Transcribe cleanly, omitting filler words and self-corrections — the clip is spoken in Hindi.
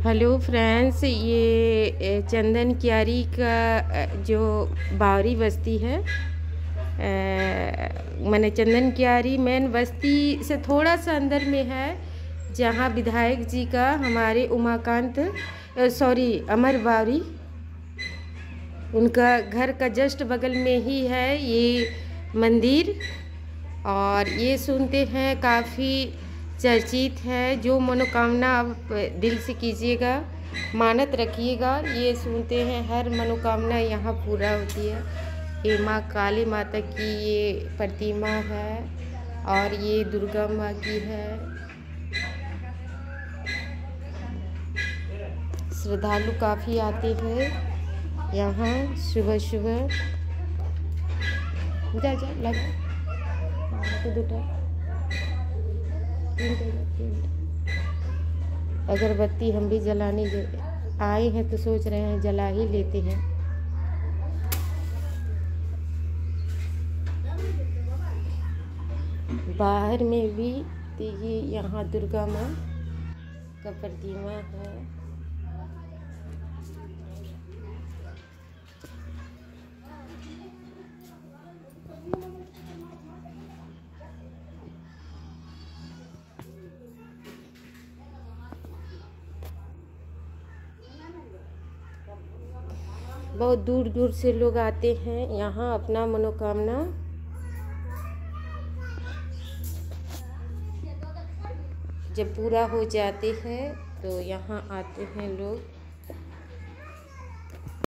हेलो फ्रेंड्स, ये चंदन क्यारी का जो बावरी बस्ती है, माने चंदन क्यारी मेन बस्ती से थोड़ा सा अंदर में है, जहाँ विधायक जी का हमारे उमाकांत अमर बावरी, उनका घर का जस्ट बगल में ही है ये मंदिर। और ये सुनते हैं काफ़ी चर्चित है। जो मनोकामना आप दिल से कीजिएगा, मानत रखिएगा, ये सुनते हैं हर मनोकामना यहाँ पूरा होती है। ये माँ काली माता की ये प्रतिमा है और ये दुर्गा माँ की है। श्रद्धालु काफ़ी आते हैं यहाँ सुबह सुबह। जा जा लगा अगरबत्ती हम भी जलाने आए हैं, तो सोच रहे हैं जला ही लेते हैं। बाहर में भी ये यहाँ दुर्गा माँ का प्रतिमा है। बहुत दूर दूर से लोग आते हैं यहाँ अपना मनोकामना जब पूरा हो जाते हैं तो यहाँ आते हैं लोग।